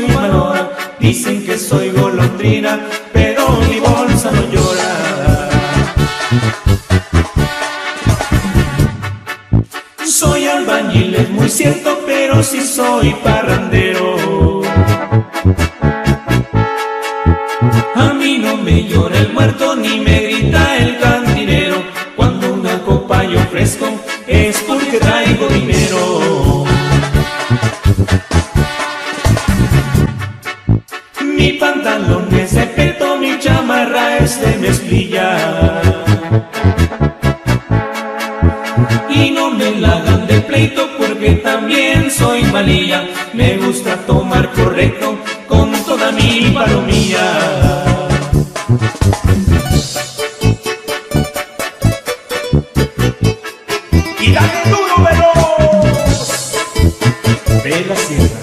soy malora, dicen que soy golondrina, pero mi bolsa no llora. Soy albañil, es muy cierto, pero sí soy parrandero. A mí no me llora el muerto ni me grita el cantinero. Cuando una copa yo ofrezco es porque traigo dinero. Mi pantalón es de peto, mi chamarra es de mezclilla. Y no me la hagan de pleito porque también soy malilla. Me gusta tomar correcto con toda mi palomilla. Y dale duro, veloz de la sierra.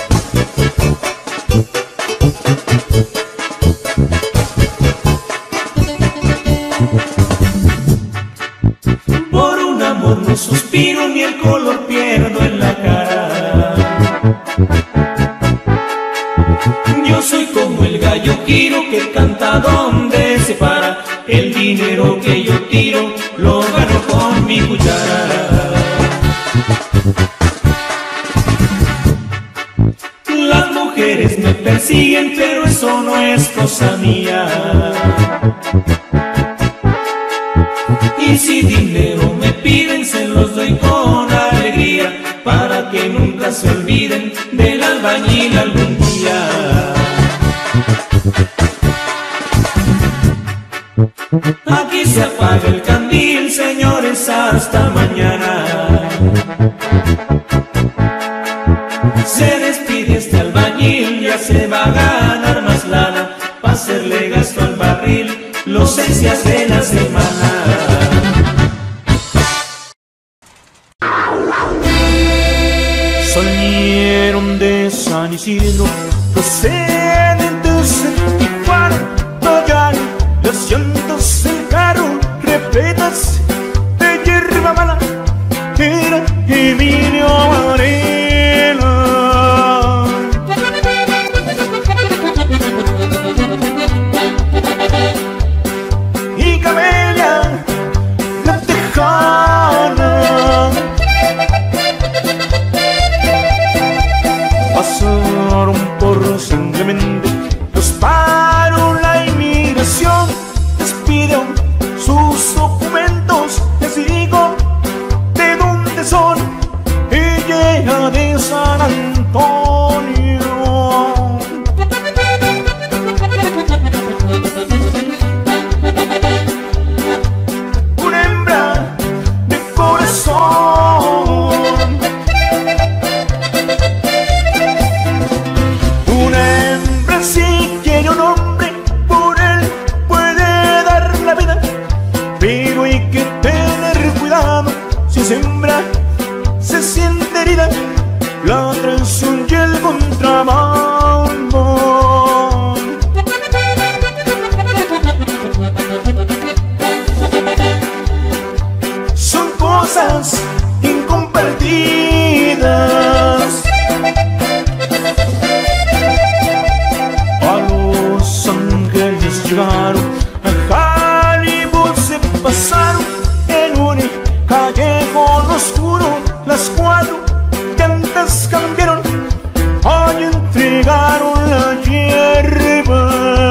Por un amor no suspiro ni el color pierdo en la cara. Yo soy como el gallo Quiro que canta donde se para. El dinero que yo tiro lo gano con mi cuchara. Las mujeres me persiguen, pero eso no es cosa mía. Y si dinero me piden, se los doy con alegría, para que nunca se olviden del albañil algún día. Aquí se apaga el candil, señores, hasta mañana. Se despide este albañil, ya se va a ganar más lana, pa' hacerle gasto al barril los 6 días de la semana. Salieron de San Isidro procedentes de Tijuana, pagan los llantos del carro, repletas de hierba mala. Era Emilio Varela. Y Camelia, la tejana. Pasaron por Sangremente, los paró la inmigración, les pidió sus documentos, les digo de dónde son, ella de San Antonio. Una hembra de corazón, si quiere un hombre, por él puede dar la vida, pero hay que tener cuidado, si es hembra se siente herida, la traición y el contrabando. Son cosas incompartidas. Llegaron a Hollywood, se pasaron en un callejón oscuro. Las 4 llantas cambiaron, hoy entregaron la hierba.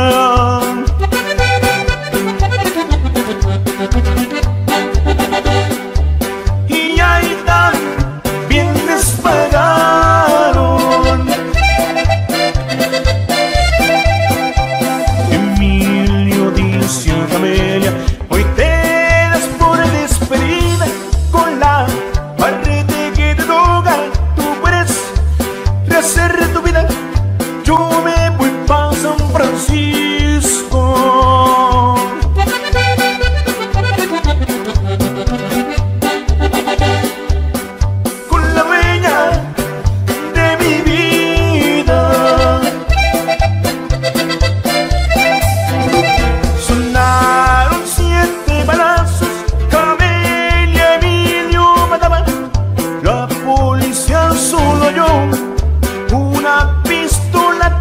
Y ahí también les pagaron. Camelia, hoy te das por despedida con la barrete que te toca. Tú puedes rehacer tu vida, yo me voy pa' San Francisco. Con la dueña de mi vida. Sonaron 7 balazos, Camelia, Emilio mataban. La policía solo halló una pistola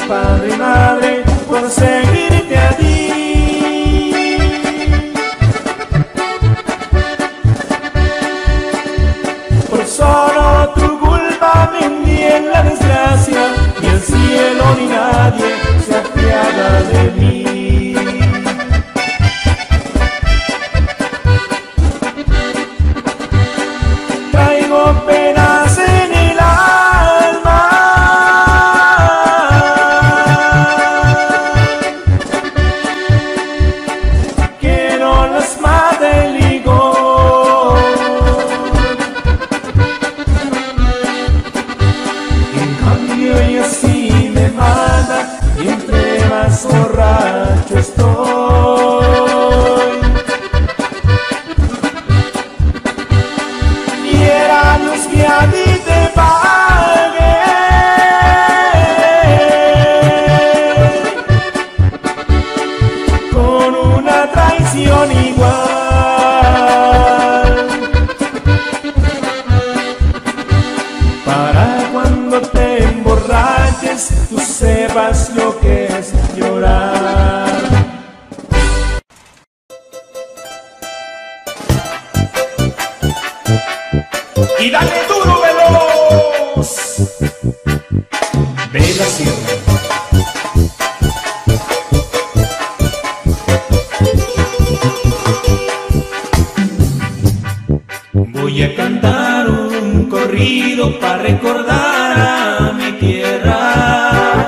padre y madre por seguirte a ti. Por solo tu culpa me hundí en la desgracia, ni el cielo ni nadie se apiada de mí. Traigo penas en el alma que no las mate el licor. En cambio ella sí me mata y entre más borracho estoy. Que a ti te pague con una traición igual, para cuando te emborraches tú sepas lo que es llorar. Y dale duro, veloz. Ve la sierra. Voy a cantar un corrido para recordar a mi tierra.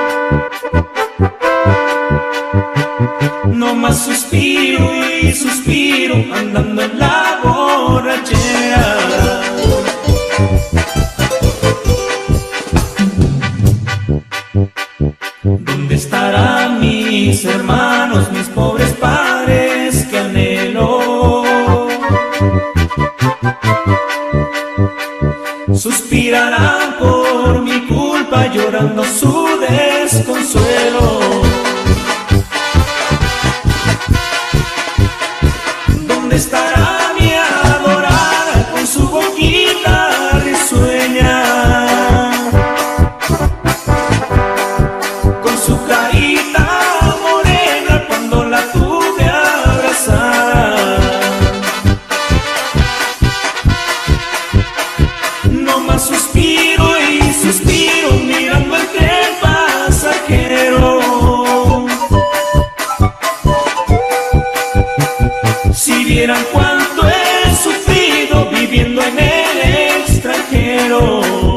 No más suspiro y suspiro andando en la borrachera. ¿Dónde estarán mis hermanos, mis pobres padres que anhelo? Suspirarán por mi culpa llorando su desconsuelo. ¿Dónde estará mi adorada con su boquita risueña? Con su carita morena cuando la tuve abrazada. No más suspiro y suspiro mirando el tren pasajero. Si vieran cuánto he sufrido viviendo en el extranjero.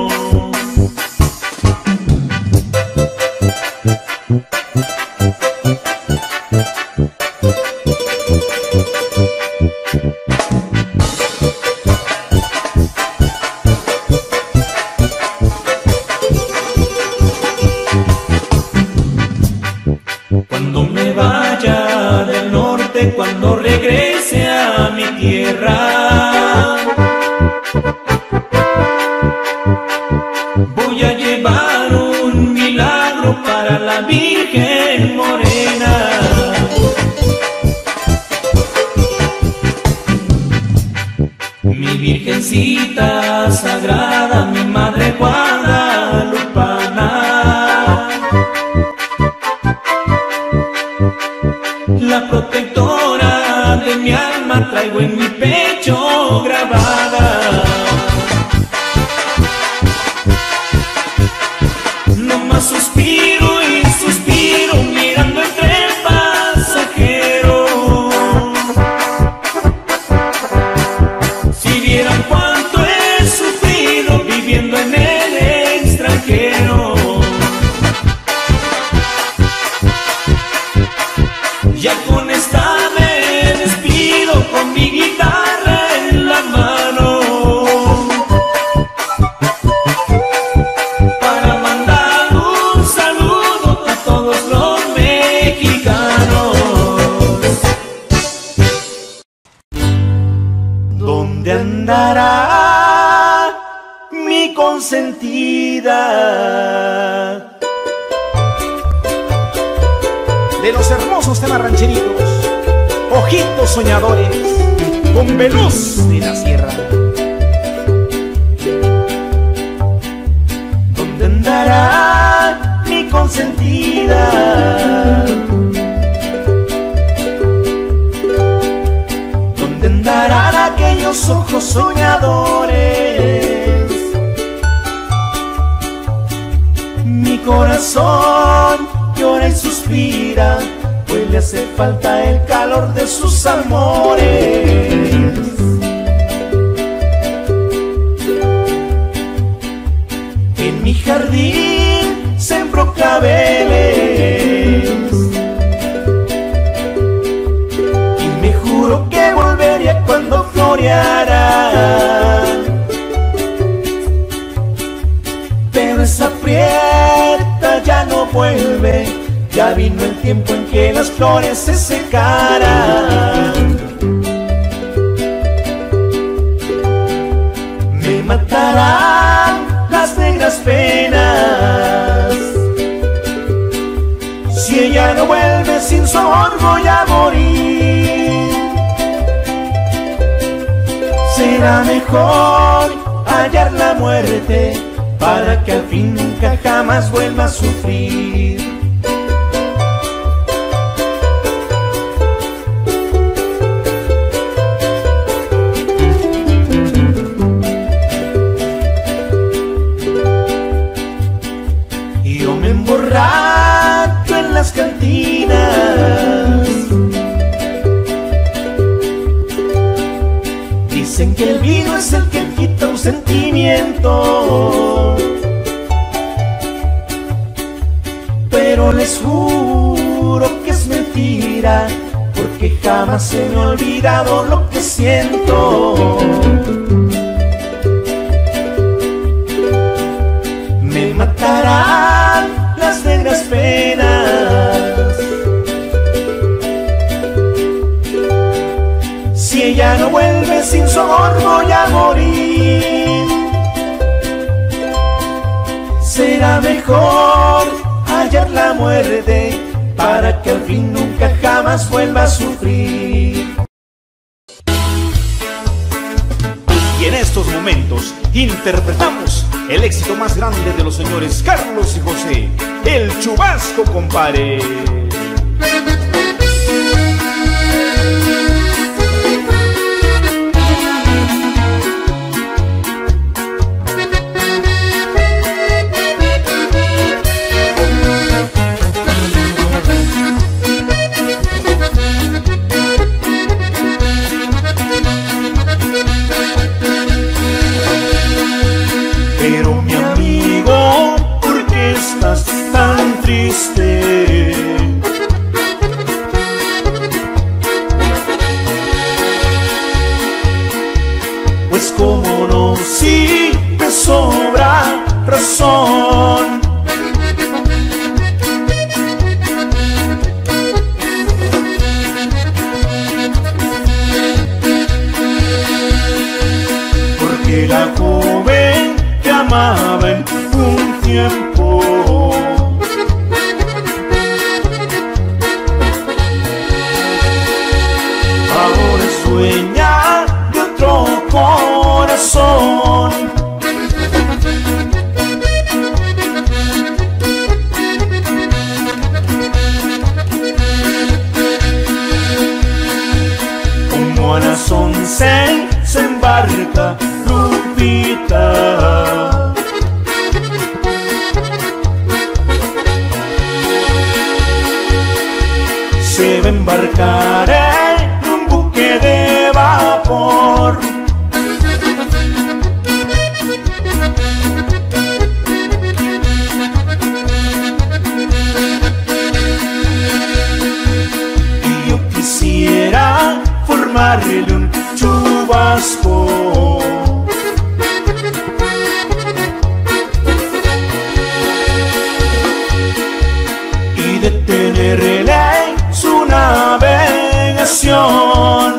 Cuando me vaya del norte, cuando regrese a mi tierra, voy a llevar un milagro para la Virgen Morena. Mi Virgencita sagrada, mi Madre guadalupana, la protectora de mi alma traigo en mi pecho grabada. No más suspiro y suspiro mirando el tren pasajero. Si vieran cuánto he sufrido viviendo en el extranjero. Ya con esta me despido con mi guitarra en la mano, para mandar un saludo a todos los mexicanos. ¿Dónde andará mi consentida? De los hermosos temas rancheritos, ojitos soñadores, con Veloz de la Sierra. ¿Dónde andará mi consentida? corazón llora y suspira, pues le hace falta el calor de sus amores. En mi jardín sembró claveles y me juró que volvería cuando floreara, pero esa prieta ya no vuelve. Ya vino el tiempo en que las flores se secaran. Me matarán las negras penas si ella no vuelve, sin su amor voy a morir. Será mejor hallar la muerte para que al fin nunca jamás vuelva a sufrir. Emborracho en las cantinas, dicen que el vino es el que quita un sentimiento, pero les juro que es mentira, porque jamás se me ha olvidado lo que siento. Me matarán las negras penas si ella no vuelve, sin su amor voy a morir. Será mejor hallar la muerte para que al fin nunca jamás vuelva a sufrir. Y en estos momentos interpretamos el éxito más grande de los señores Carlos y José, el Chubasco, compadre. Pero mi amigo, ¿por qué estás tan triste? Pues cómo no, si te sobra razón. Porque la joven te amaba en un tiempo, ahora sueña de otro corazón. Como a las 11 se embarca Lupita, se va a embarcar en un buque de vapor. Y yo quisiera formarle un chubasco, y detenerle su navegación.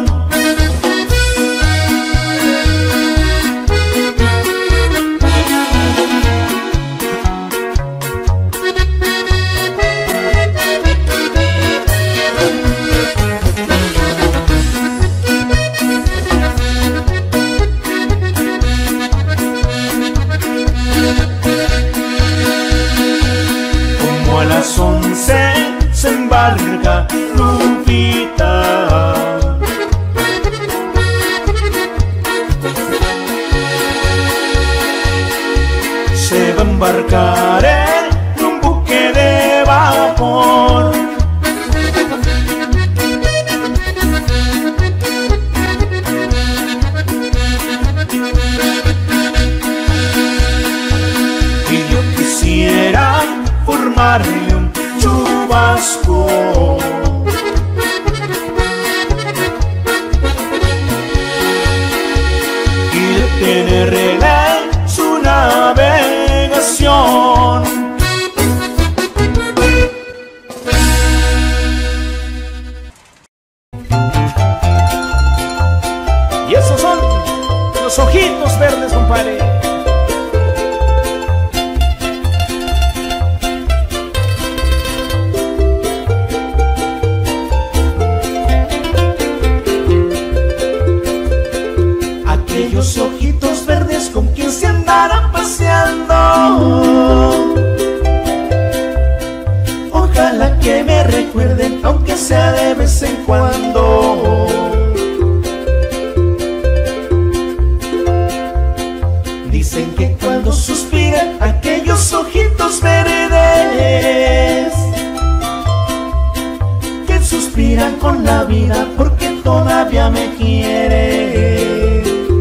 Como a las 11 se embarca Lupita, se va a embarcar en un buque de vapor. amor. Y yo quisiera formarle un chubasco y detenerle su navegación. Y esos son los ojitos verdes, compadre. Aquellos ojitos verdes con quien se andará paseando. Ojalá que me recuerden, aunque sea de vez en cuando. Dicen que cuando suspiran aquellos ojitos verdes, que suspiran con la vida porque todavía me quiere.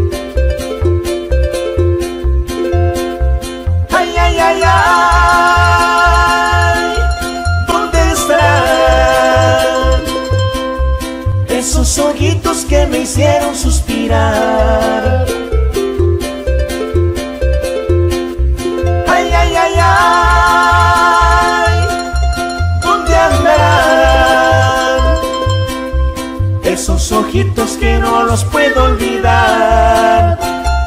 Ay, ay, ay, ay, ¿dónde estarán esos ojitos que me hicieron suspirar? Ay, ay, ay, ay, ¿dónde andarán esos ojitos que no los puedo olvidar?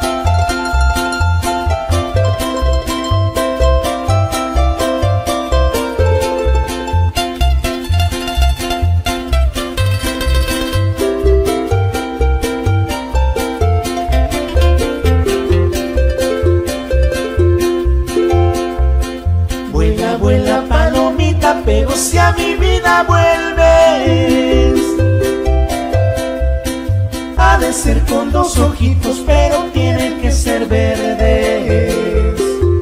Vuela, vuela, palomita, pero si a mi vida vuelves, ha de ser con dos ojitos, pero tienen que ser verdes.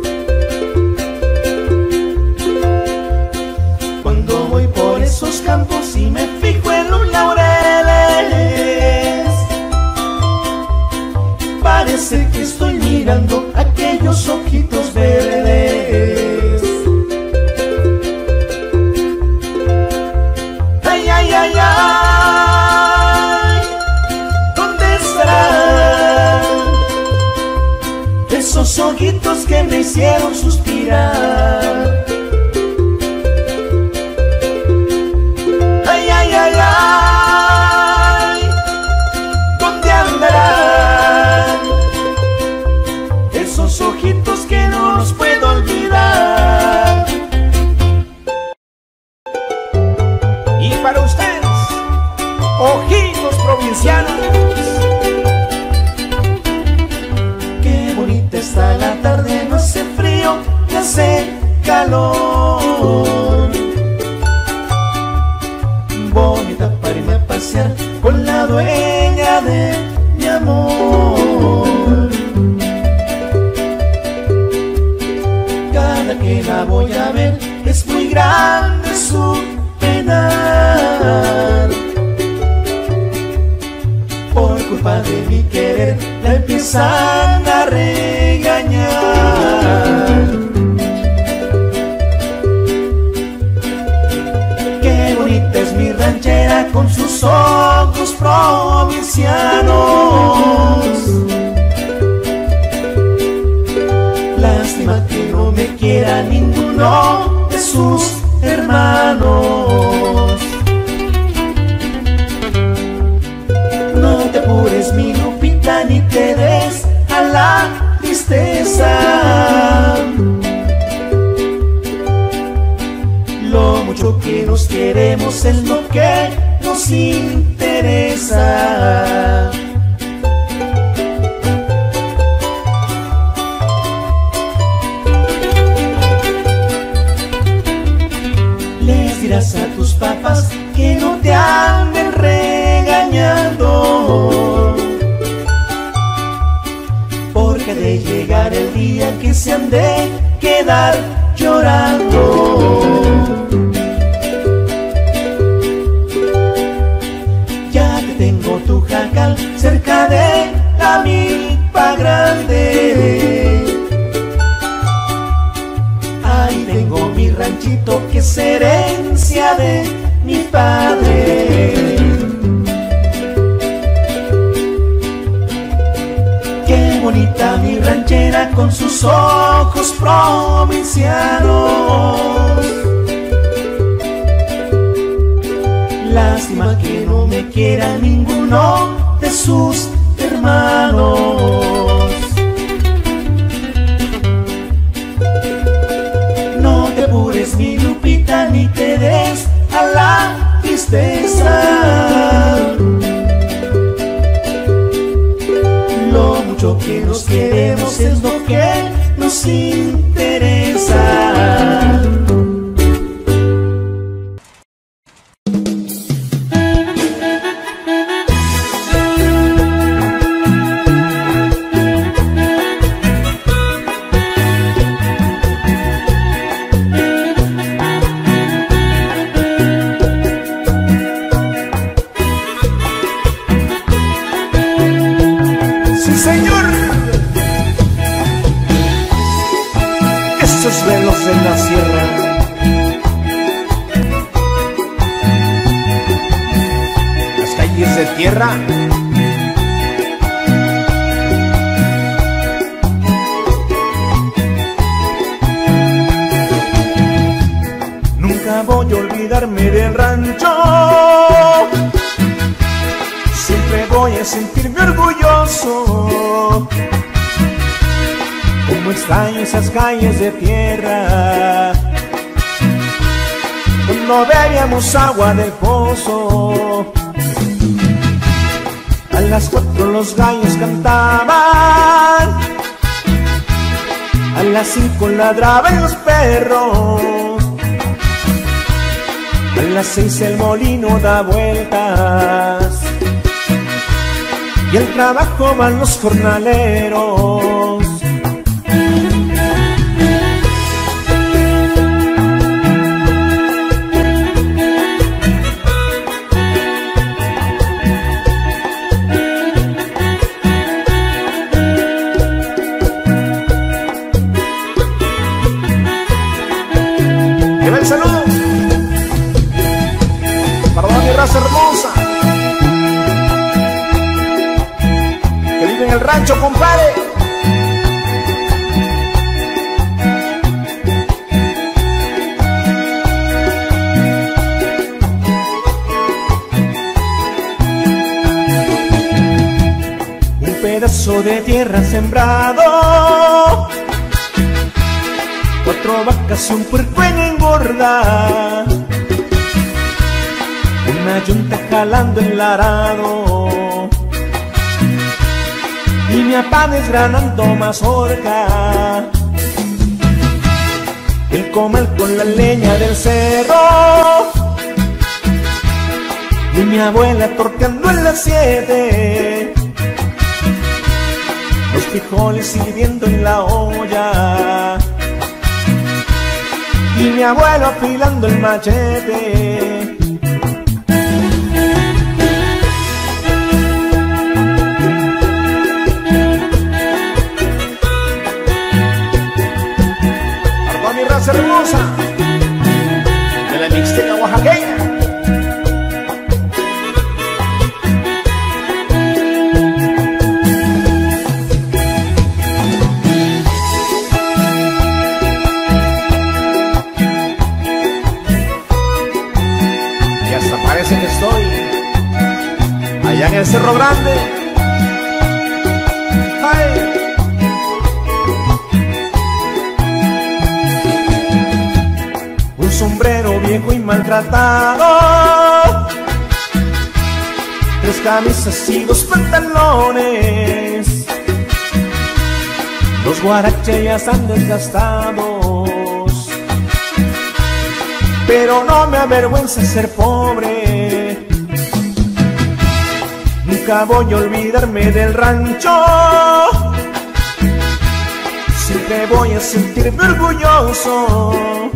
Cuando voy por esos campos y me fijo en los laureles, parece que estoy mirando aquellos ojitos verdes. Ay, ay, ay, ay, ¿dónde estarán esos ojitos que me hicieron suspirar? Ay, ay, ay, ay, ¿dónde andarán esos ojitos que no los puedo olvidar? Y para ustedes, ojitos provincianos, qué bonita está la tarde, no hace frío, no hace calor. Bonita para irme a pasear con la dueña de mi amor. Cada que la voy a ver es muy grande su penar. Por culpa de mi querer la empiezan a regañar. Qué bonita es mi ranchera con sus ojos provincianos. Lástima que no me quiera ninguno de sus hermanos. No te apures, mi Lupita, ni te des a la tristeza. Lo mucho que nos queremos es lo que nos interesa. Les dirás a tus papás que no te anden regañando, porque de llegar el día que se han de quedar llorando. herencia de mi padre. Qué bonita mi ranchera con sus ojos provincianos. Lástima que no me quiera ninguno de sus hermanos. No te apures, mi Lupita, ni te des a la tristeza. Lo mucho que nos queremos es lo que nos interesa. En la sierra, las calles de tierra, nunca voy a olvidarme del rancho, siempre voy a sentirme orgulloso. Como extraño esas calles de tierra, cuando bebíamos agua del pozo. A las 4 los gallos cantaban, a las 5 ladraban los perros, a las 6 el molino da vueltas y al trabajo van los jornaleros. Saludo para toda mi raza hermosa que vive en el rancho, compadre. Un pedazo de tierra sembrado, 4 vacas y un puerco en engorda, una yunta jalando el arado y mi papá desgranando mazorca, el comal con la leña del cerro y mi abuela torteando en las 7, los frijoles hirviendo en la olla y mi abuelo afilando el machete. Para toda mi raza hermosa de la Mixteca oaxaqueña. Parece que estoy allá en el Cerro Grande. ¡Ay! Un sombrero viejo y maltratado, 3 camisas y 2 pantalones, los guaraches ya están desgastados, pero no me avergüenza ser pobre. Nunca voy a olvidarme del rancho, siempre voy a sentirme orgulloso.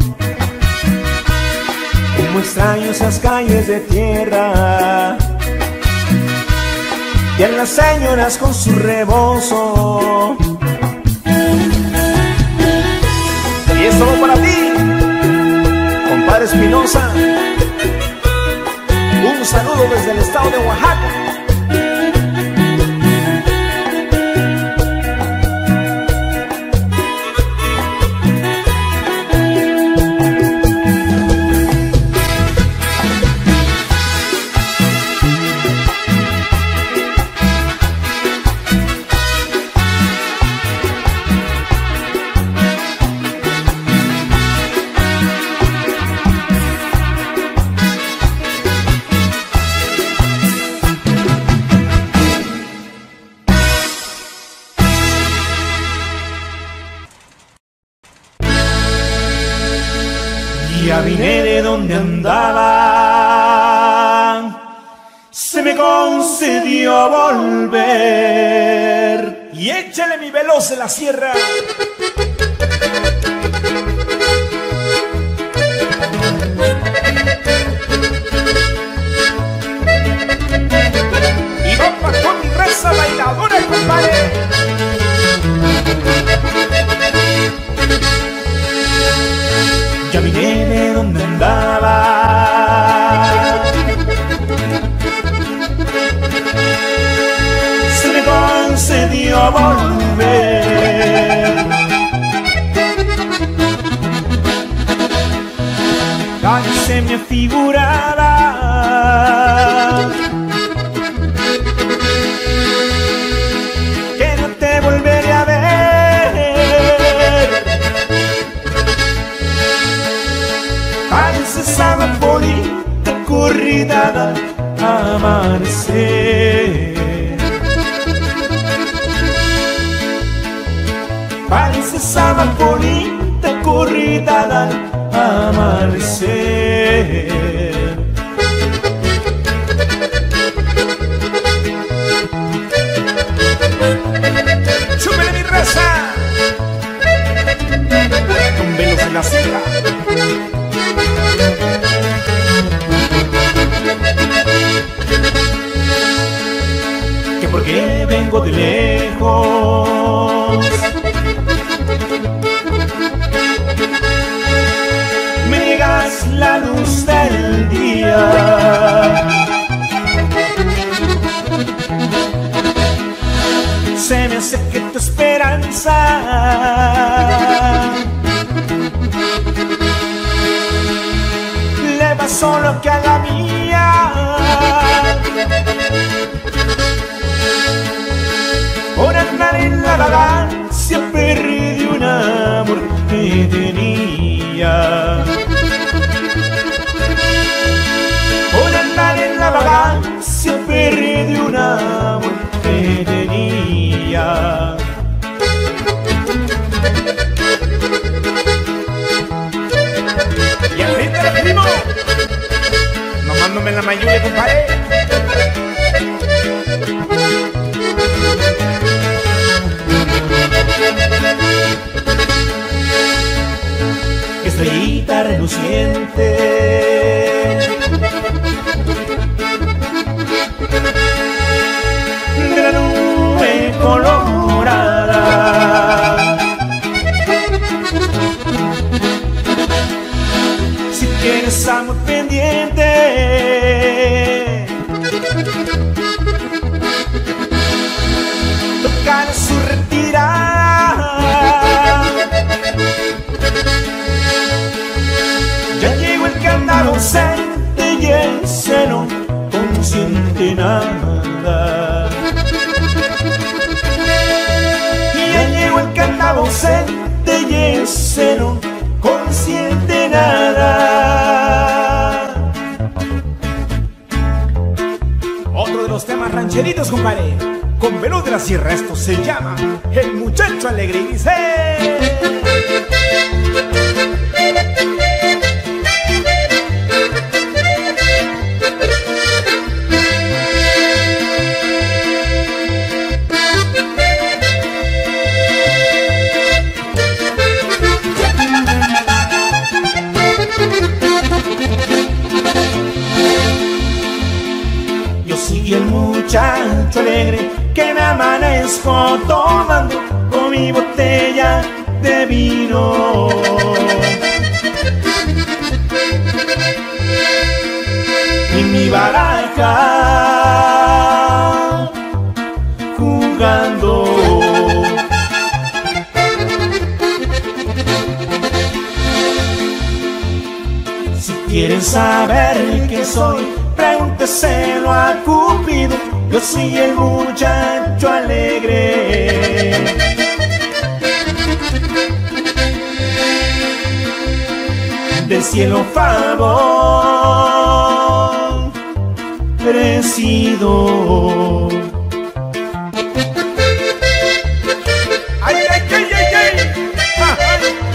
Como extraño esas calles de tierra y a las señoras con su rebozo. Y es solo para ti, compadre. César Espinosa. Un saludo desde el estado de Oaxaca. Ya vine de donde andaba, se me concedió volver. Y échale mi veloz de la sierra. Y vamos con mi raza bailadora, compadre. Ya vine de donde andaba, se me concedió volver. Ay, se me figuraba que no te volveré a ver. Esa bonita corrida a amanecer. Parece esa bonita corrida a amanecer. ¡Chúpele mi raza! Con velos en la sierra. Que porque vengo de lejos me niegas la luz del día. Se me hace que tu esperanza le va solo que a la mía. Por andar en la vagancia perdí un amor que tenía. Por andar en la vagancia perdí un amor que tenía. Y al fin te lo primo, nomándome la mayuya, compadre. Estrellita reluciente de la nube colorada, si tienes amor pendiente, tocar su retirada. Ya llegó el que andaba ausente y ese no consiente nada. Y ya llegó el que andaba ausente y ese no consiente nada. Otro de los temas rancheritos, compadre, con veloz de la sierra. Esto se llama El Muchacho Alegre y dice: yo soy el muchacho alegre que me amanezco tomando con mi botella de vino. mi baraja jugando. Si quieren saber qué soy, pregúnteselo a Cupido. Yo soy el muchacho alegre. Del cielo favor merecido. ¡Ay, ay, ay, ay, ay! ¡Ah, ay!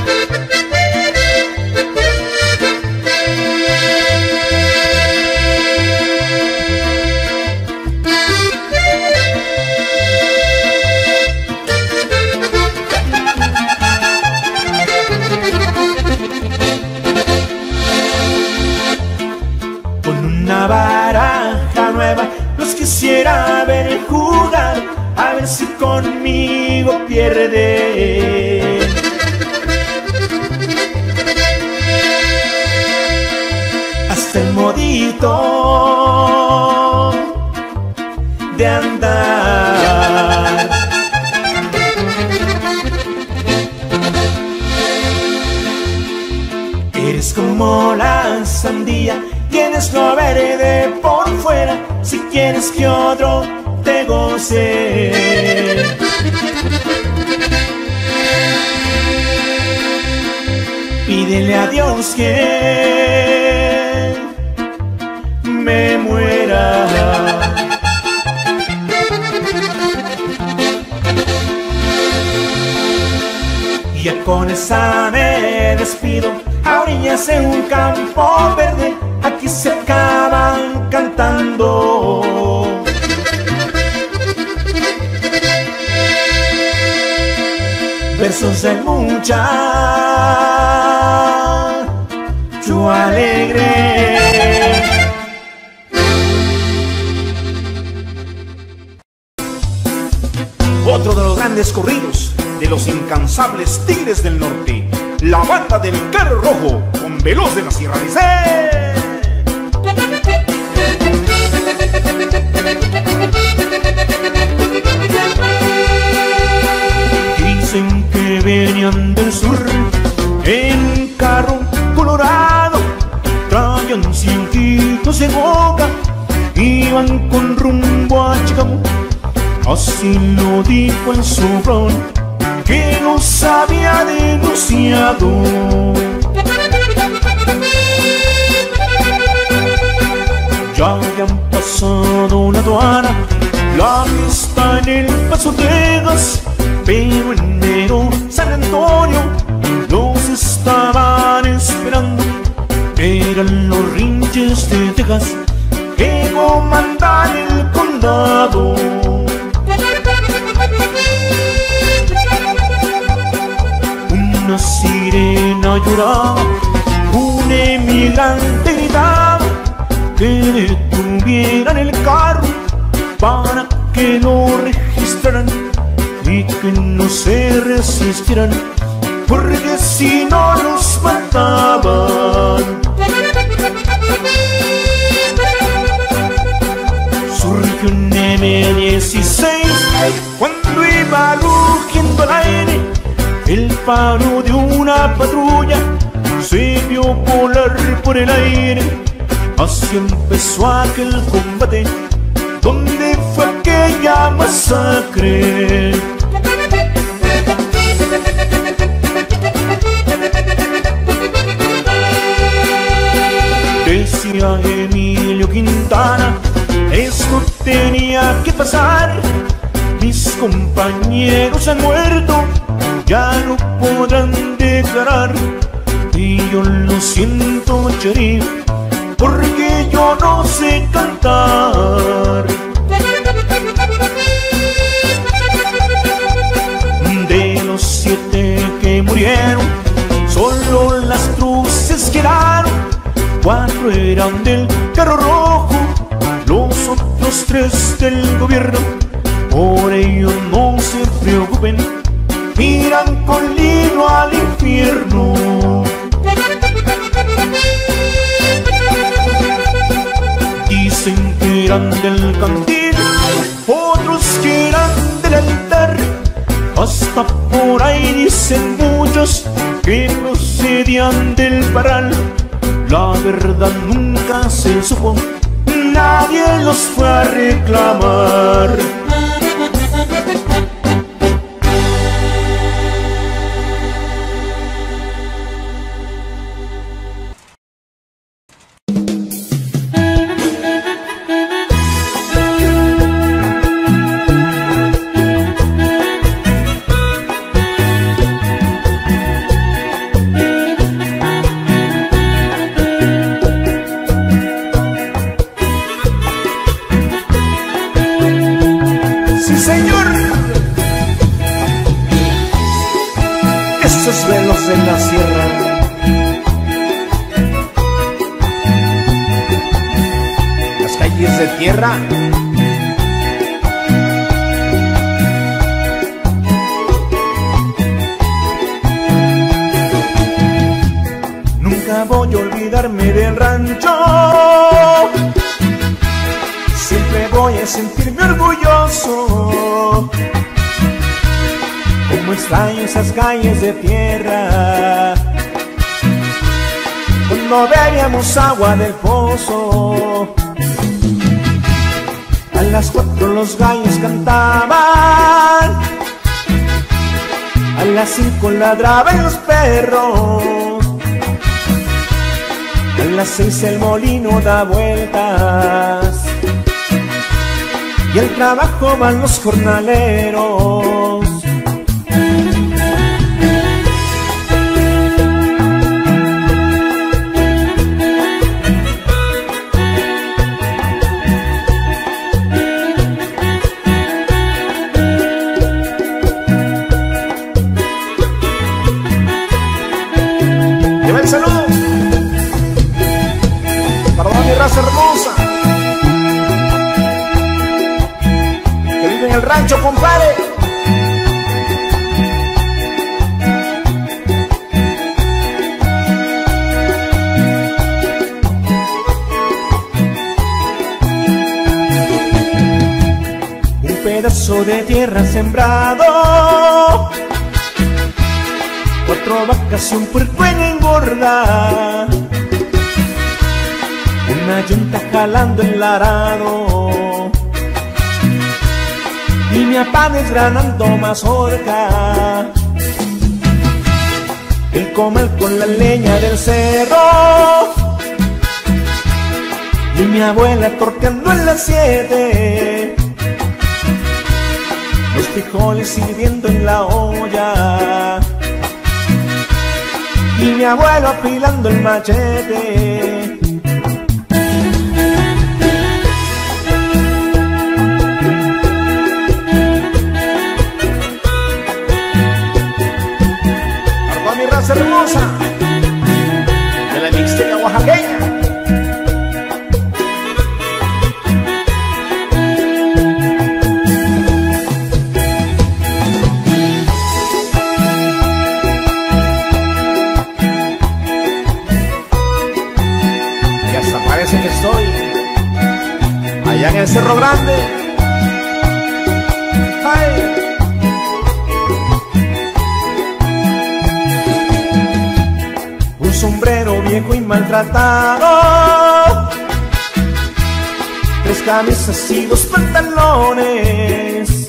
Una baraja nueva los quisiera ver jugar, a ver si conmigo pierde. Hasta el modito de andar. Eres como la sandía, tienes lo verde por fuera, si quieres que otro te goce. Pídele a Dios que me muera. Y ya con esa me despido, a orillas de un campo verde, aquí se acaban cantando. Versos del muchacho alegre. Otro de los grandes corridos de los incansables Tigres del Norte, la banda del Carro Rojo con Veloz de la Sierra. Dice: dicen que venían del sur en un carro colorado, traían cientitos en boca, iban con rumbo a Chicago. Así lo dijo el sobrón que nos había denunciado. Ya habían pasado la aduana, la vista en El Paso, Texas, pero en enero San Antonio los estaban esperando. Eran los Rangers de Texas que comandan el condado. Una sirena lloraba, un emigrante gritaba que detuvieran el carro para que lo registraran y que no se resistieran, porque si no los mataban. Surgió un M16 cuando iba rugiendo al aire el faro de una patrulla, se vio volar por el aire. Así empezó aquel combate, donde fue aquella masacre. Decía Emilio Quintana, esto tenía que pasar. Mis compañeros han muerto, ya no podrán declarar. Y yo lo siento, sheriff, porque yo no sé cantar. De los 7 que murieron, solo las cruces quedaron. 4 eran del Carro Rojo, los otros 3 del gobierno. Por ello no se preocupen, irán con Lino al infierno. irán del cantil, otros que irán del altar. Hasta por ahí dicen muchos que procedían del Parral. La verdad nunca se supo, nadie los fue a reclamar. Esos velos en la sierra, las calles de tierra. Nunca voy a olvidarme del rancho, siempre voy a sentirme orgulloso. Como extraño esas calles de tierra, cuando bebíamos agua del pozo. A las 4 los gallos cantaban, a las 5 ladraban los perros, a las 6 el molino da vueltas y al trabajo van los jornaleros. Saludo para toda mi raza hermosa que vive en el rancho, compadre. Un pedazo de tierra sembrado, 4 vacas y un puerco en engorda, una yunta jalando el arado y mi papá desgranando mazorca, el comal con la leña del cerro y mi abuela torteando en las 7, los frijoles hirviendo en la olla y mi abuelo afilando el machete. Para toda mi raza hermosa de la Mixteca oaxaqueña. Parece que estoy allá en el Cerro Grande. ¡Ay! Un sombrero viejo y maltratado, 3 camisas y 2 pantalones,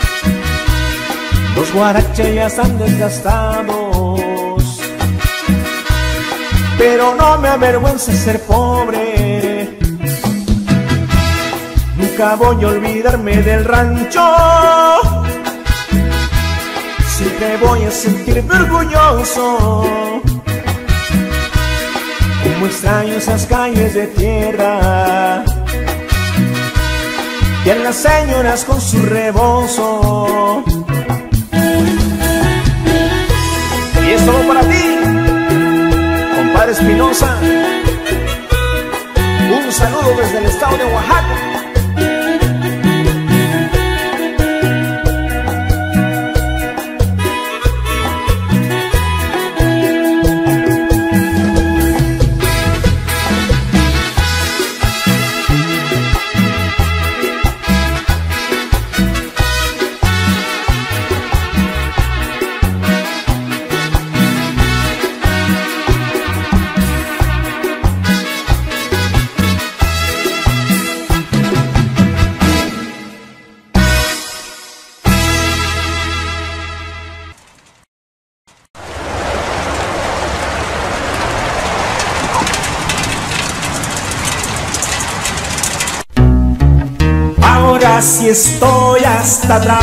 los guaraches ya están desgastados, pero no me avergüenza ser pobre. Nunca voy a olvidarme del rancho, siempre voy a sentirme orgulloso. Como extraño esas calles de tierra y a las señoras con su rebozo. Y es todo para ti, compadre Espinosa. Un saludo desde el estado de Oaxaca. ahora sí estoy hasta atrás.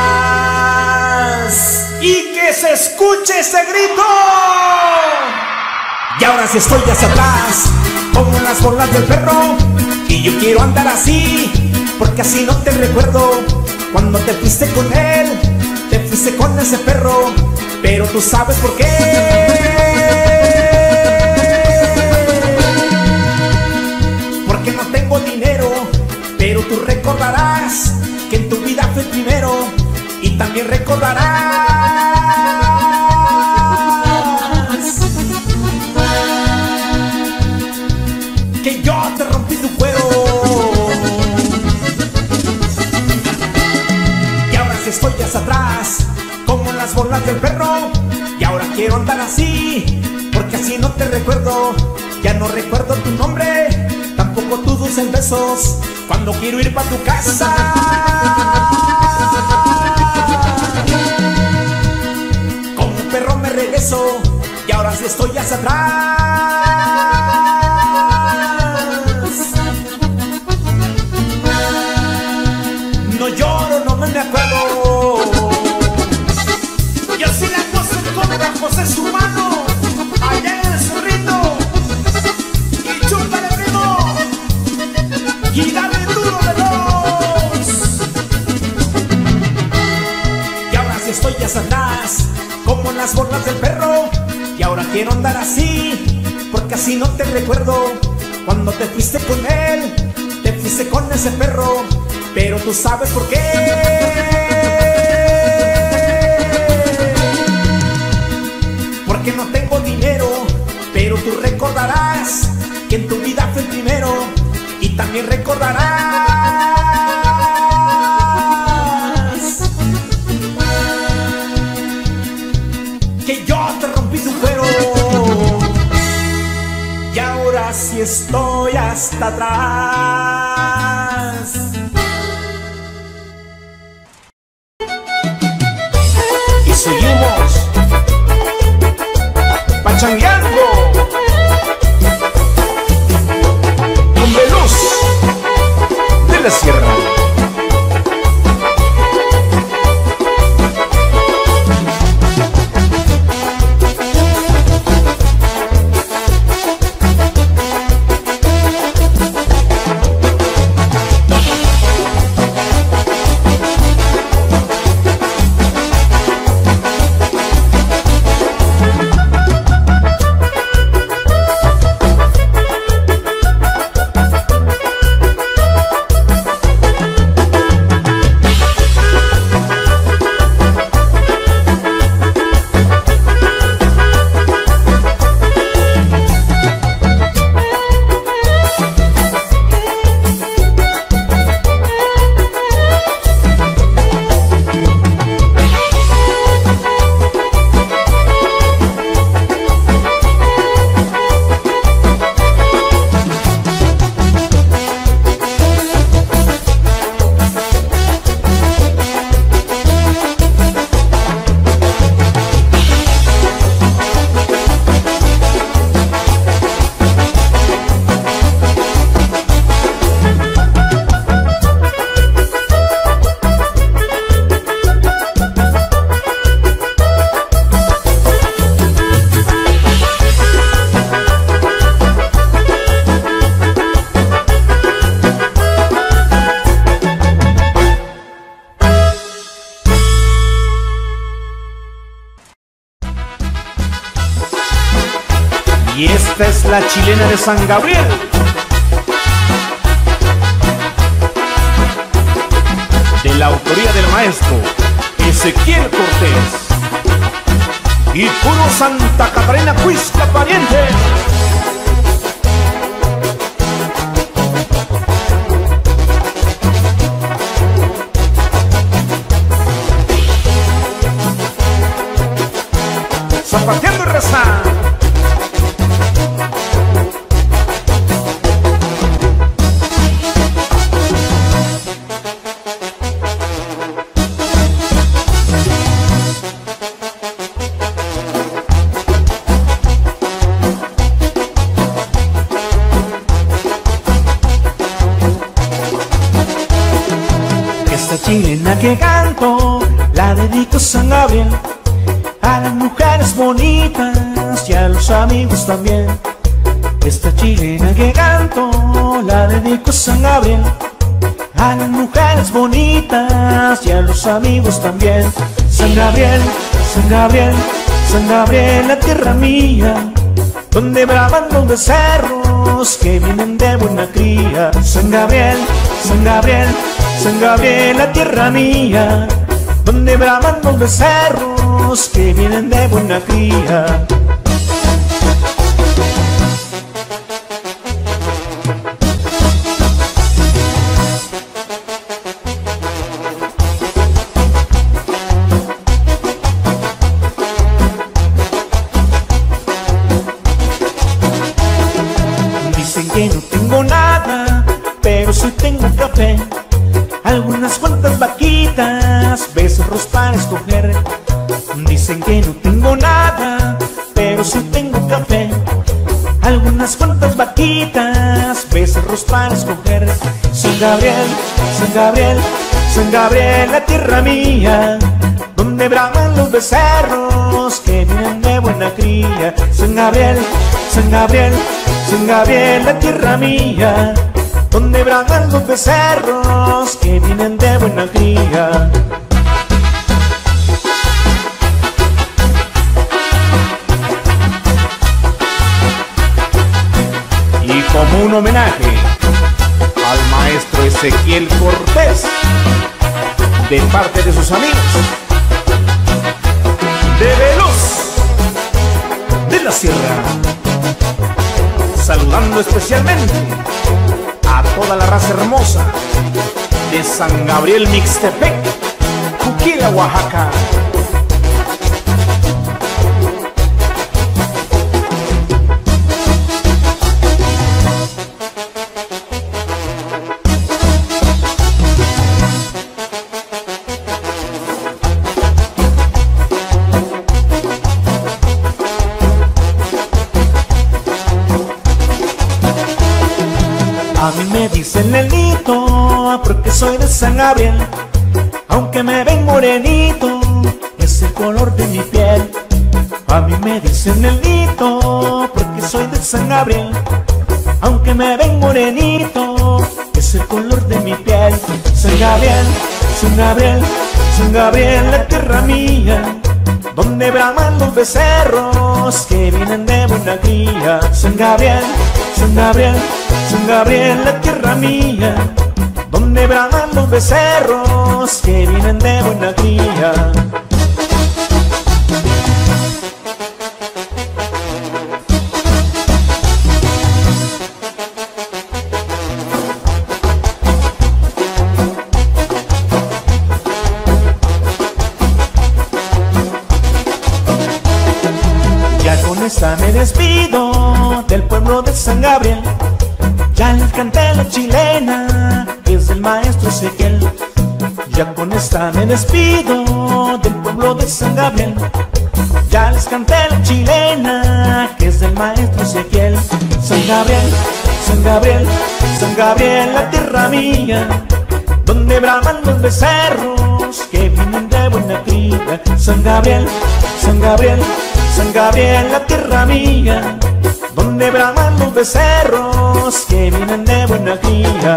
Y que se escuche ese grito. Y ahora sí estoy hacia atrás, como en las bolas del perro. Y yo quiero andar así, porque así no te recuerdo. Cuando te fuiste con él, te fuiste con ese perro. Pero tú sabes por qué. Porque no tengo dinero, pero tú recordarás que en tu vida fue el primero. Y también recordarás que yo te rompí tu cuero. Y ahora sí estoy hacia atrás, como en las bolas del perro. Y ahora quiero andar así, porque así no te recuerdo. Ya no recuerdo tu nombre, tampoco tus dulces besos. Cuando quiero ir pa' tu casa, como un perro me regreso. Y ahora sí estoy hacia atrás. No lloro, no me acuerdo. Y así la cosa encontra José su mano allá en el cerrito. Y chúpale, primo, y dale duro de dos. Y ahora sí estoy hacia atrás, como en las bolas del perro. Y ahora quiero andar así, porque así no te recuerdo. Cuando te fuiste con él, te fuiste con ese perro. Pero tú sabes por qué. Porque no tengo dinero, pero tú recordarás que en tu vida fue el primero. Y también recordarás que yo te rompí tu cuero. Y ahora sí estoy hasta atrás. Y seguimos pachangueando con Veluz de la Sierra. Y esta es la chilena de San Gabriel. De la autoría del maestro Ezequiel Cortés. Y puro Santa Catarina Cuisca pariente. Zapateando y rezando. Esta chilena que canto la dedico a San Gabriel, a las mujeres bonitas y a los amigos también. Esta chilena que canto la dedico a San Gabriel, a las mujeres bonitas y a los amigos también. San Gabriel, San Gabriel, San Gabriel, la tierra mía, donde braman los becerros que vienen de buena cría. San Gabriel, San Gabriel, San Gabriel, la tierra mía, donde braman los becerros que vienen de buena cría. Dicen que no tengo nada, pero sí tengo café, algunas cuantas vaquitas, becerros para escoger. Dicen que no tengo nada, pero sí tengo café, algunas cuantas vaquitas, becerros para escoger. San Gabriel, San Gabriel, San Gabriel, la tierra mía, donde braman los becerros que vienen de buena cría. San Gabriel, San Gabriel, San Gabriel, la tierra mía, donde braman los becerros que vienen de buena cría. Y como un homenaje al maestro Ezequiel Cortés, de parte de sus amigos de Veloz de la Sierra, saludando especialmente a toda la raza hermosa de San Gabriel Mixtepec, Juquila, Oaxaca. A mí me dicen Nenito porque soy de San Gabriel, aunque me ven morenito, es el color de mi piel. A mí me dicen Nenito porque soy de San Gabriel, aunque me ven morenito, es el color de mi piel. San Gabriel, San Gabriel, San Gabriel, la tierra mía, donde braman los becerros que vienen de buena cría. San Gabriel, San Gabriel, San Gabriel, la tierra mía, donde braman los becerros que vienen de buena cría. Ya con esta me despido del pueblo de San Gabriel. Ya les canté la chilena, que es el maestro Ezequiel. Ya con esta me despido del pueblo de San Gabriel. Ya les canté la chilena, que es el maestro Ezequiel. San Gabriel, San Gabriel, San Gabriel, la tierra mía, donde braman los becerros que vienen de buena cría. San Gabriel, San Gabriel, San Gabriel, la tierra mía, donde braman los becerros que vienen de buena cría.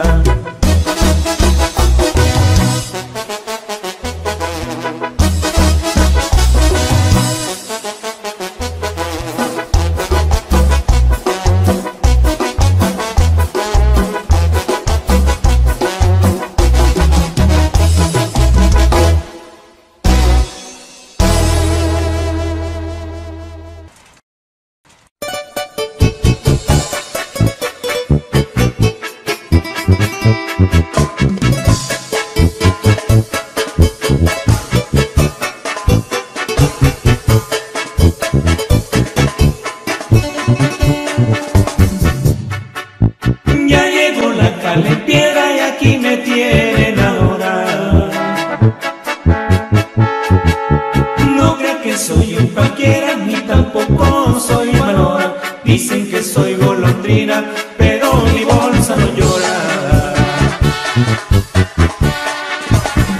Ya llegó la calenpiedra y aquí me tienen ahora. No crean que soy un cualquiera, ni tampoco soy valora. Dicen que soy golondrina, pero mi bolsa no llora.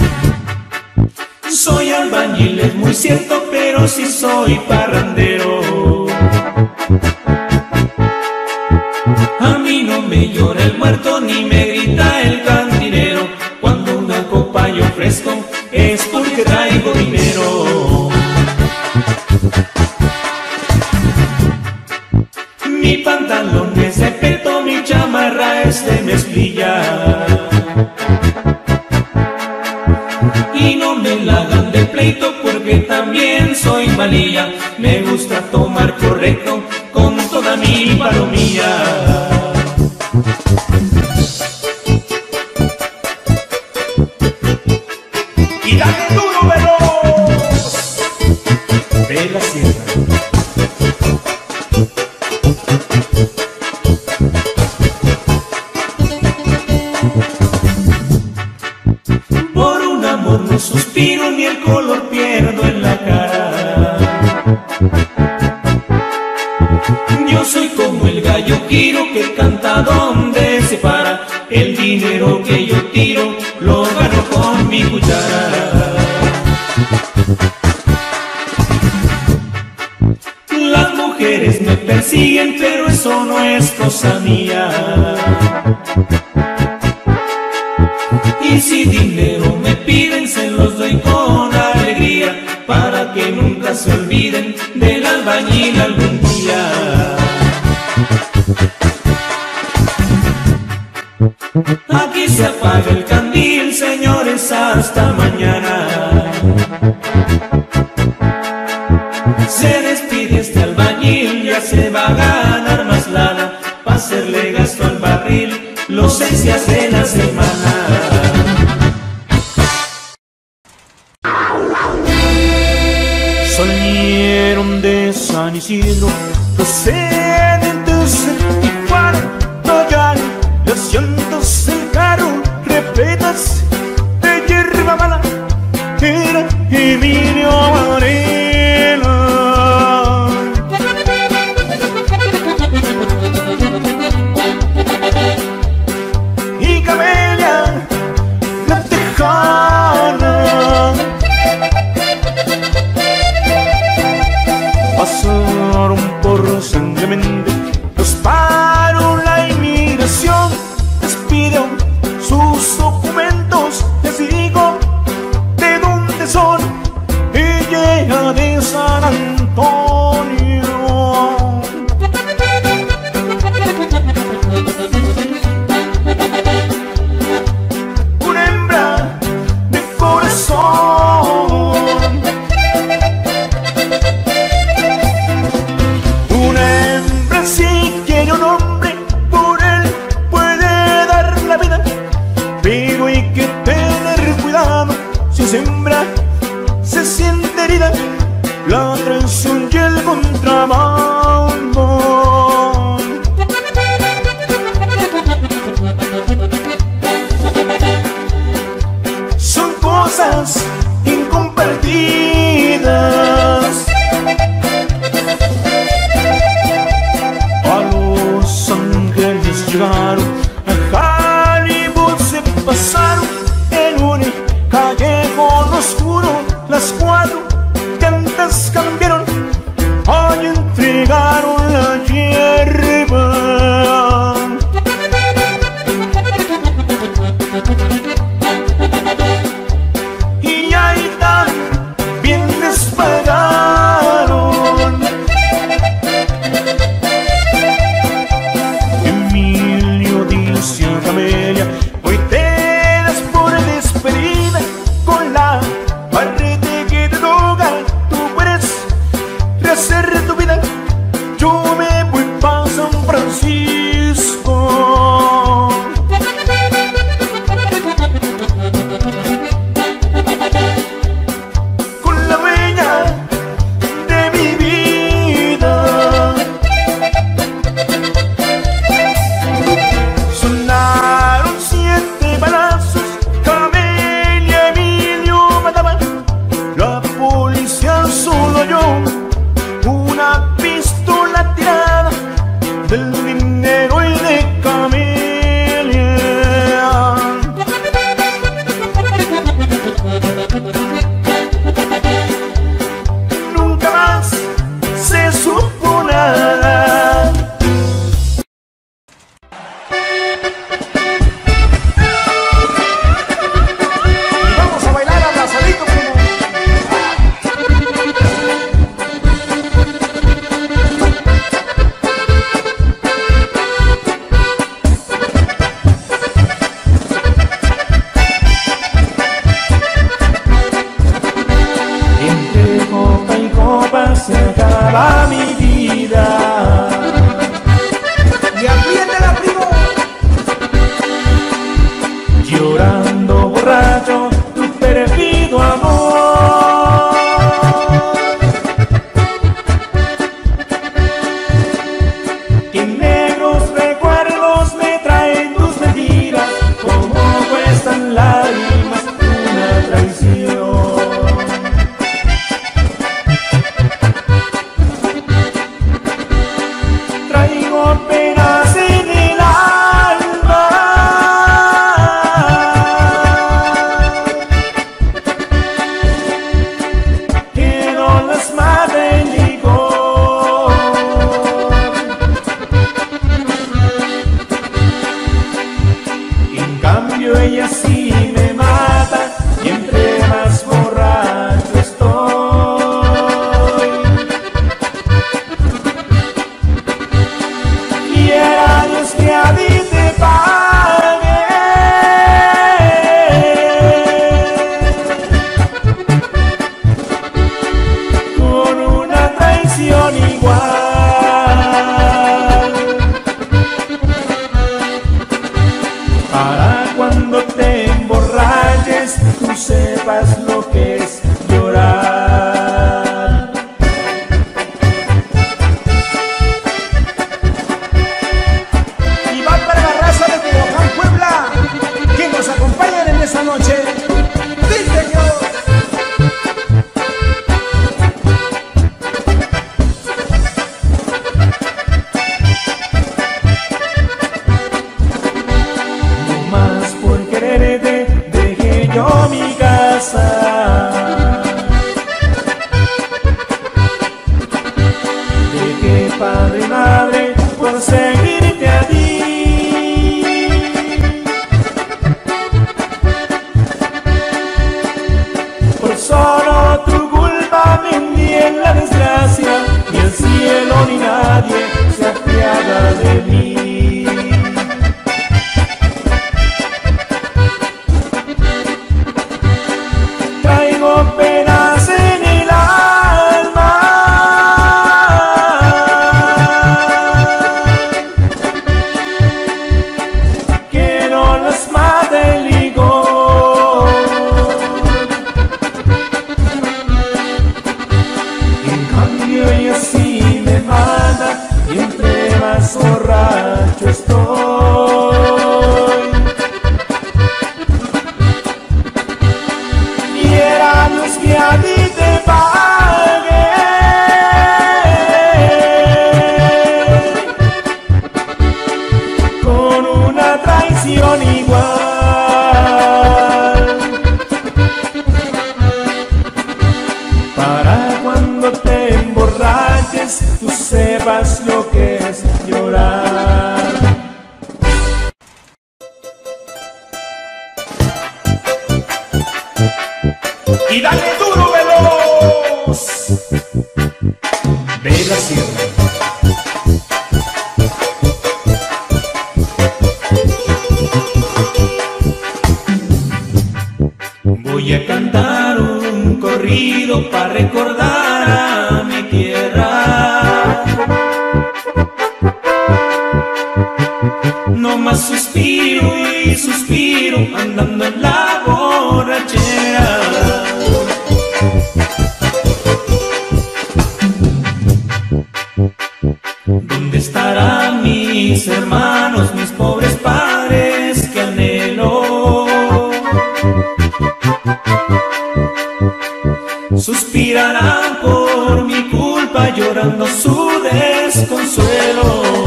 contestón y me grita el cantinero: cuando una copa yo ofrezco es porque traigo dinero. Mi pantalón es de peto, mi chamarra es de mezclilla, y no me la hagan de pleito porque también soy malilla. Me gusta tomar correcto con toda mi palomilla. Y dale duro, veloz de la sierra. Por un amor no suspiro ni el color pierdo en la cara. Yo soy como el gallo Quiro que canta donde se para. El dinero que yo tiro lo gano con mi cuchara. Las mujeres me persiguen, pero eso no es cosa mía. Y si dinero me piden, se los doy con alegría, para que nunca se olviden del albañil algún día. Aquí se apaga el candil, señores, hasta mañana. Se despide este albañil, ya se va a ganar más lana, pa' hacerle gasto al barril los 6 días de la semana. Salieron de San Isidro procedentes de Tijuana, Toyal, los llantos del carro, repletas de hierba mala. Era Emilio Varela. Y Camelia, la tejana. Pasaron por San Clemente, los paró la inmigración, despidió sus documentos, les digo de dónde son, ella de San Antonio. Una hembra de corazón, si quiere un hombre, por él puede dar la vida, borracho tu perfido amor. Que negros recuerdos me traen tus mentiras, como cuestan lágrimas una traición. Traigo penas en el alma que no las mate el licor. En cambio ella sí me mata y entre más borracho estoy. Quiera Dios que a ti te pague con una traición igual, para cuando te emborraches tú sepas lo que es llorar. Y va para la raza de Tehuacán, Puebla, que nos acompañan en esa noche. ¡Sí, señor! No más por quererte dejé yo mi casa. Dejé padre y madre por seguirte a ti. Por solo tu culpa me hundí en la desgracia, ni el cielo ni nadie se apiada de mí. Traigo penas en el alma que no las mate el licor. En cambio ella sí me mata y entre más borracho estoy. Quiera Dios que a ti te pague con una traición igual, para cuando te emborraches tú sepas lo que es llorar. Y dale duro, veloz. De la sierra. Voy a cantar un corrido para recordar a mi tierra. No más suspiro y suspiro andando en la borrachera. ¿Dónde estarán mis hermanos, mis pobres padres que anhelo? Suspirarán por mi culpa llorando su desconsuelo.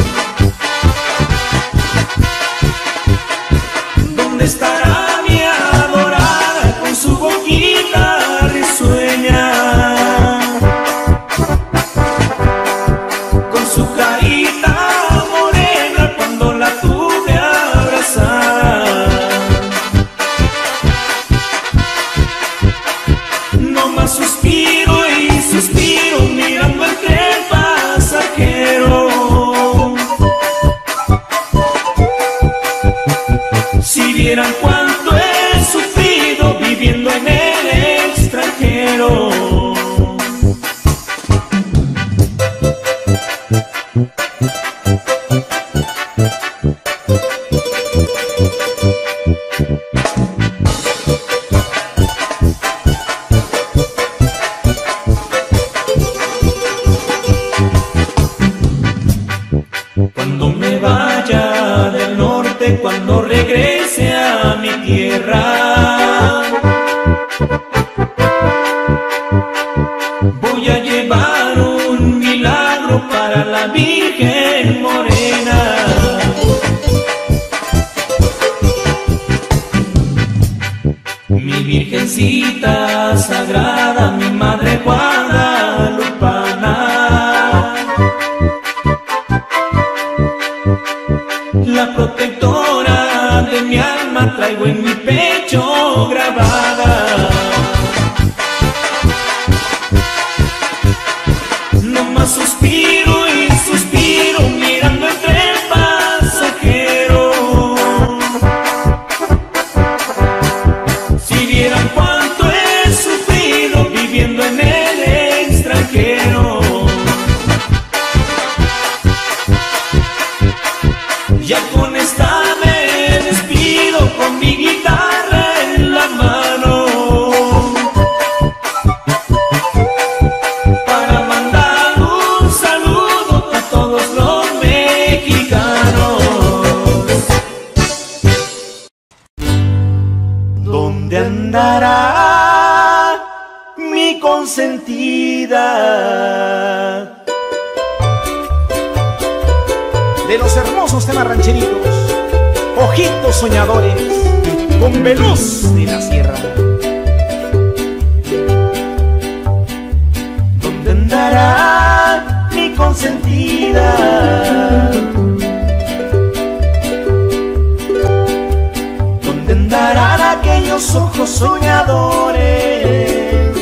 ¿Dónde estará mi adorada con su boquita risueña? Con su carita morena cuando la tuve abrazada. No más suspiro y suspiro mirando el tren pasajero. Si vieran cuánto he sufrido viviendo en el extranjero. volveré cuando regrese a mi tierra. Voy a llevar un milagro para la Virgen Morena. Mi Virgencita sagrada, mi Madre guadalupana, la protectora de mi alma, traigo en mi pecho grabada. Nomás suspiro y suspiro mirando entre el pasajero. Si vieran cuánto he sufrido viviendo en el extranjero. Ya con esta me despido con mi guitarra en la mano, para mandar un saludo a todos los mexicanos. ¿Dónde andará mi consentida? De los hermosos temas rancheritos, ojitos soñadores, con Veloz de la Sierra. ¿Dónde andará mi consentida? ¿Dónde andarán aquellos ojos soñadores?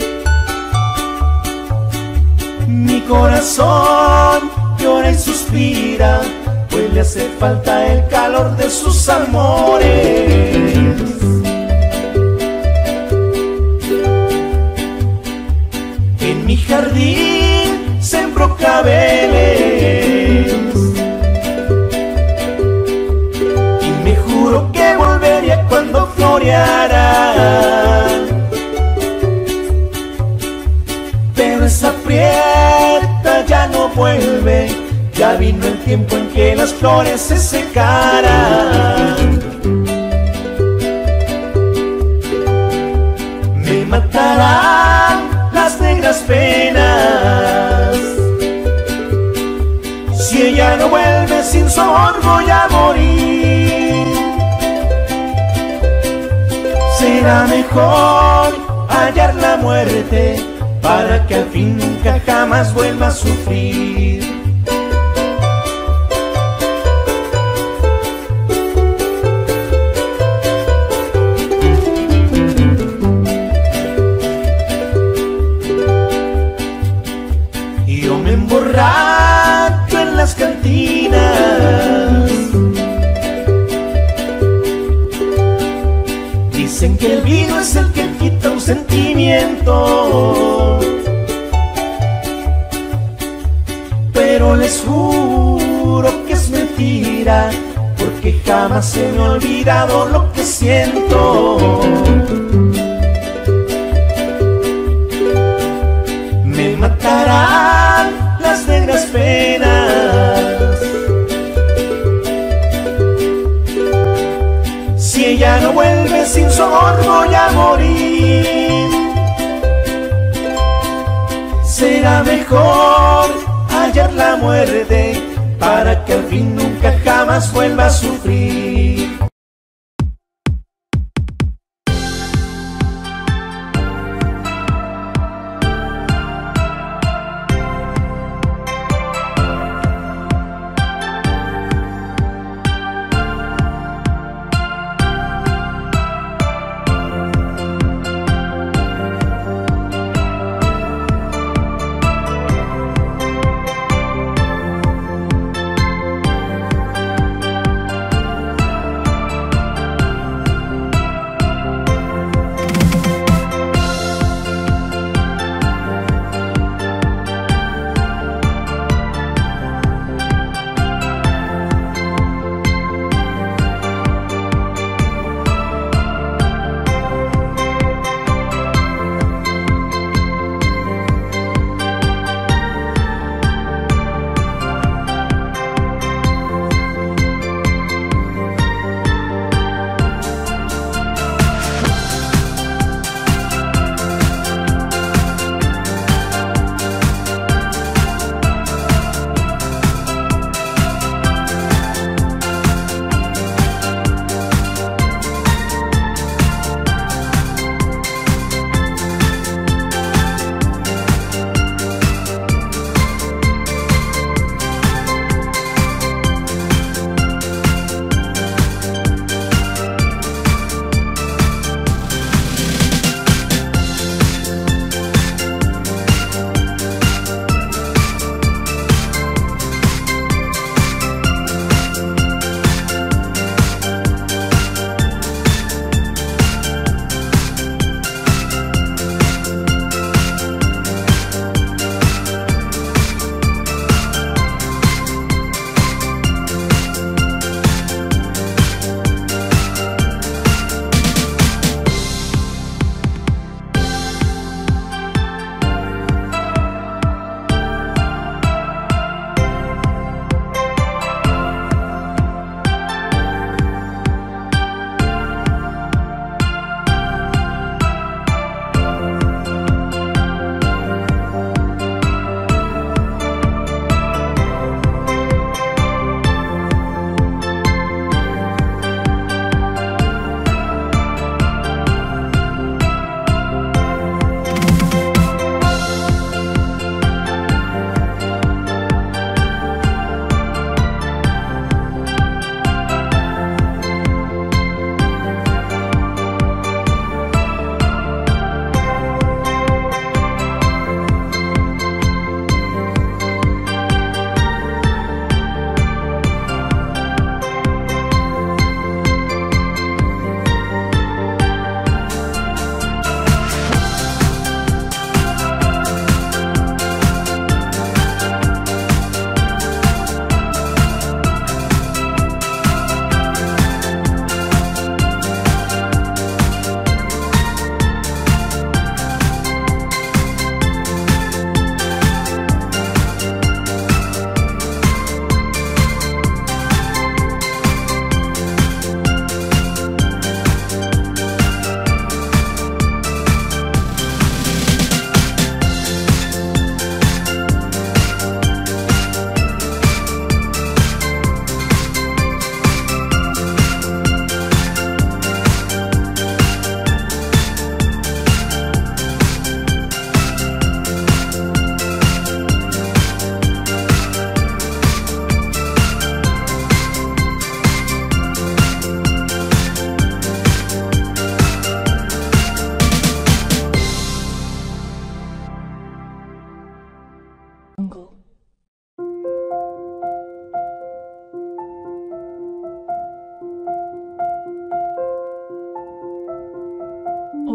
Mi corazón llora y suspira, pues le hace falta el calor de sus amores. En mi jardín sembró claveles y me juró que volvería cuando floreara, pero esa prieta ya no vuelve. Ya vino el tiempo en que las flores se secaran. Me matarán las negras penas. Si ella no vuelve, sin su amor voy a morir. Será mejor hallar la muerte para que al fin nunca jamás vuelva a sufrir. Yo me emborracho en las cantinas. Dicen que el vino es el que quita un sentimiento, pero les juro que es mentira, porque jamás se me ha olvidado lo que siento. Me matarán las negras penas. Si ella no vuelve, sin su amor voy a morir. Será mejor hallar la muerte para que al fin nunca jamás vuelva a sufrir.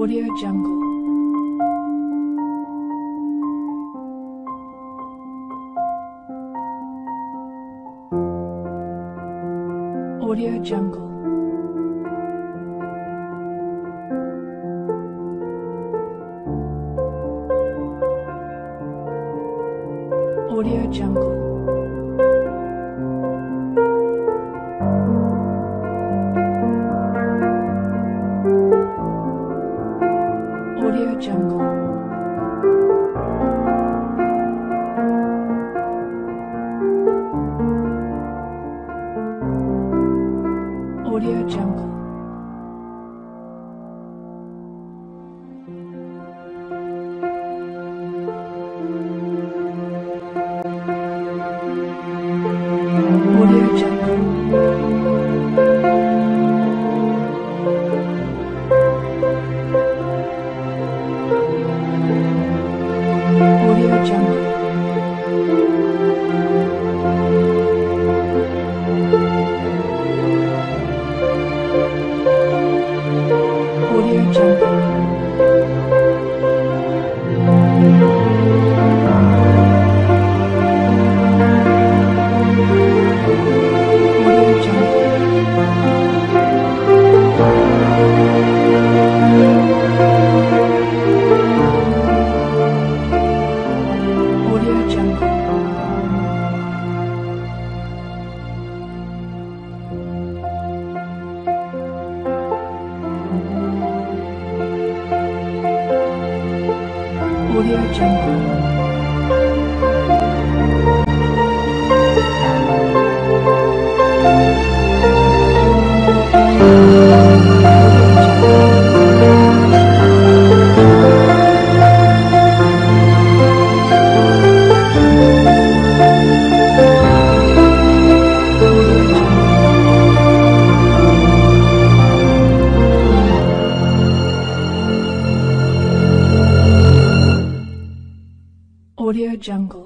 Audio Jungle. Audio Jungle. Audio Jungle. Audio Jungle. Audio Jungle. Audio Jungle. Audio Jungle. Audio Jungle. Audio Jungle. Audio Jungle. Audio Jungle.